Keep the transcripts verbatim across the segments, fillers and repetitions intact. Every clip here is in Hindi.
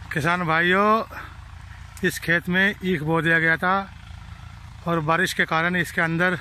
किसान भाइयों, इस खेत में ईख बो दिया गया था और बारिश के कारण इसके अंदर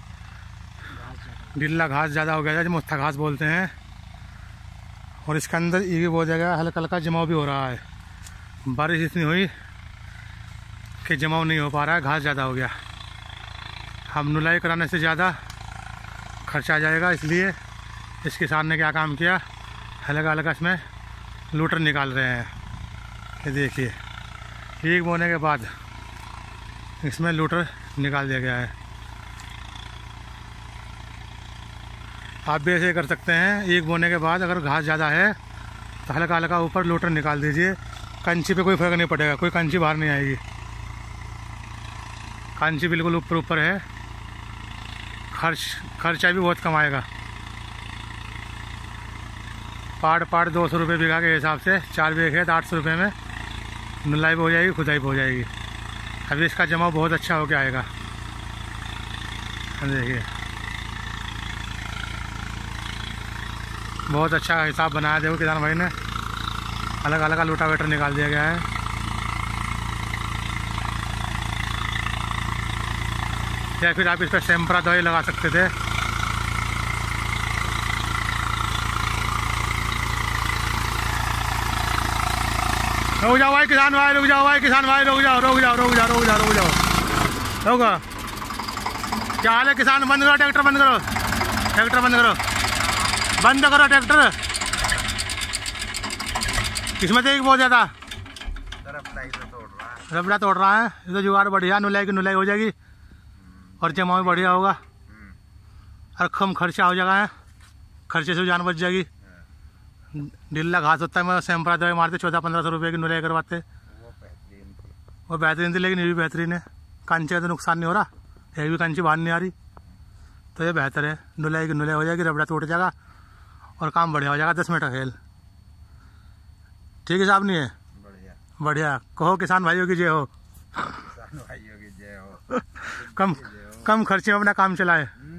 ढीला घास ज़्यादा हो गया था, जो मुत्था घास बोलते हैं। और इसके अंदर ईख बो दिया गया, हल्का हल्का जमाव भी हो रहा है। बारिश इतनी हुई कि जमाव नहीं हो पा रहा है, घास ज़्यादा हो गया। हम नुलाई कराने से ज़्यादा खर्चा आ जाएगा, इसलिए इस किसान ने क्या काम किया, हल्का हल्का इसमें लूटर निकाल रहे हैं। ये देखिए, ईख बोने के बाद इसमें लूटर निकाल दिया गया है। आप भी ऐसे कर सकते हैं। ईख बोने के बाद अगर घास ज़्यादा है तो हल्का हल्का ऊपर लूटर निकाल दीजिए। कंची पे कोई फर्क नहीं पड़ेगा, कोई कंची बाहर नहीं आएगी। कंची बिल्कुल ऊपर ऊपर है। खर्च खर्चा भी बहुत कम आएगा। पाड़ पाड़ दो सौ रुपये बीघा के हिसाब से चार बीघे खेत आठ सौ रुपये में नुलाई भी हो जाएगी, खुदाई भी हो जाएगी। अभी इसका जमाव बहुत अच्छा होकर आएगा। देखिए, बहुत अच्छा हिसाब बनाया देखो किसान भाई ने। अलग अलग लूटावेटर निकाल दिया गया है। या फिर आप इस पर सेम्परा दवाई लगा सकते थे। रुक जाओ भाई किसान भाई, रुक जाओ भाई किसान भाई, रुक जाओ रुक जाओ रुक जाओ रुक जाओ रुक जाओ रुक। क्या हाल है किसान? बंद करो ट्रैक्टर, बंद करो ट्रैक्टर, बंद करो बंद करो ट्रैक्टर। किसमें देख बहुत ज़्यादा रबड़ा तोड़ रहा है। ये तो जुगाड़ बढ़िया, नुलाई की नुलाई हो जाएगी और जमाव बढ़िया होगा और कम खर्चा हो जाएगा। खर्चे से जान बच जाएगी। ढीला घास होता है, मैं सैंपरा दवाई मारते चौदह पंद्रह सौ रुपये की नुलाई करवाते। वो बेहतरीन थी, लेकिन ये भी बेहतरीन है। कंचे का तो नुकसान नहीं हो रहा, एक भी कंची बाहर नहीं आ रही, तो ये बेहतर है। नुलाई की नुलाई हो जाएगी, रबड़ा टूट जाएगा और काम बढ़िया हो जाएगा। दस मिनट का खेल। ठीक है साहब, नहीं है बढ़िया बढ़िया। कहो किसान भाइयों की जय हो, किसान भाइयों की जय हो। कम कम खर्चे में अपना काम चलाए।